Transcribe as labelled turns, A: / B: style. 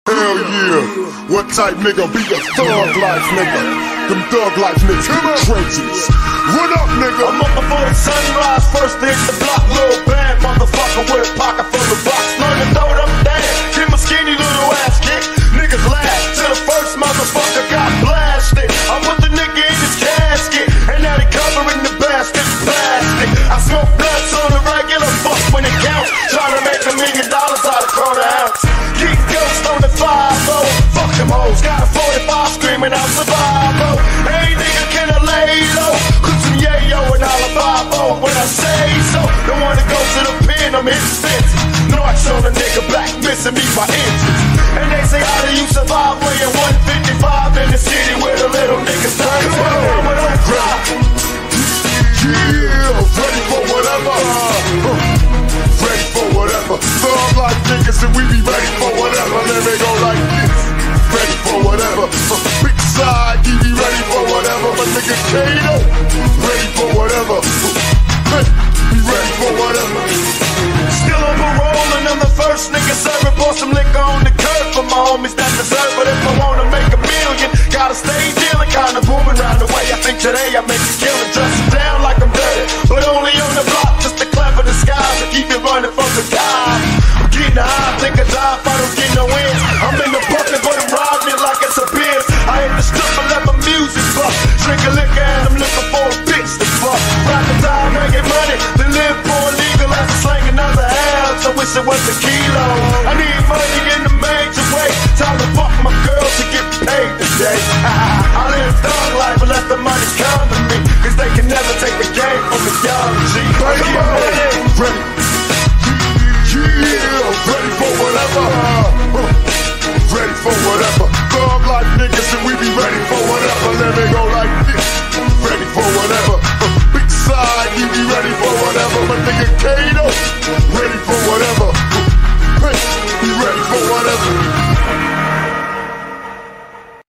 A: Hell yeah, what type nigga be a thug life nigga? Them thug life niggas in the trenches. Run up nigga.
B: I'm up before the sunrise, first to hit the block. Little bad motherfucker with a pocket full of rocks. Learn to throw them down, get my skinny little ass kick. Niggas laugh till the first motherfucker got blasted. I put the nigga in his casket, and now they covering the basket plastic. I smoke blunts on the regular, fuck when it counts. Trying to make $1 million out of quarter ounce. Keep ghost on the 5-0, fuck them hoes. Got a 45 screaming out survival. Hey nigga, can I lay low? Put some yayo and Alabama when I say so. Don't wanna go to the pen, I'm hitting senses. North on a nigga black, missing me by inches. And they say how do you survive when you're 155 in the city where the little niggas turn to a don't cry.
A: Yeah, ready for whatever. Ready for whatever. Thug life niggas and we be ready for whatever. Then they go like this. Ready for whatever. Big side, he be ready for whatever. My nigga Kato, ready for whatever. Hey, be ready for whatever.
B: Still on parole and I'm the first nigga serving. Pour some liquor on the curb for my homies that deserve. But if I wanna make $1 million, gotta stay dealing, kinda booming round the way. I think today I make a killing, dress it down like I'm dirty, but only on the block just to clever the skies and keep it running from the guy. I'm getting high, think I die if I don't get no wins. I'm in the bucket, but I'm riding it like it's a biz. I hit the strip and let my music buck. Drink a liquor and I'm looking for a bitch to fuck. Rock the time, making money, then live for illegal as a slang another ounce. I wish it was a kilo. I need money in the major way. Time to fuck my girl to get paid today. I live thug life and let the money come to me, cause they can never take the game from the young G.
A: Ready. Yeah, ready for whatever. Ready for whatever. Thug life niggas and we be ready for whatever. Then they go like this. Ready for whatever. Big side, he be ready for whatever. My nigga Kato, ready for whatever.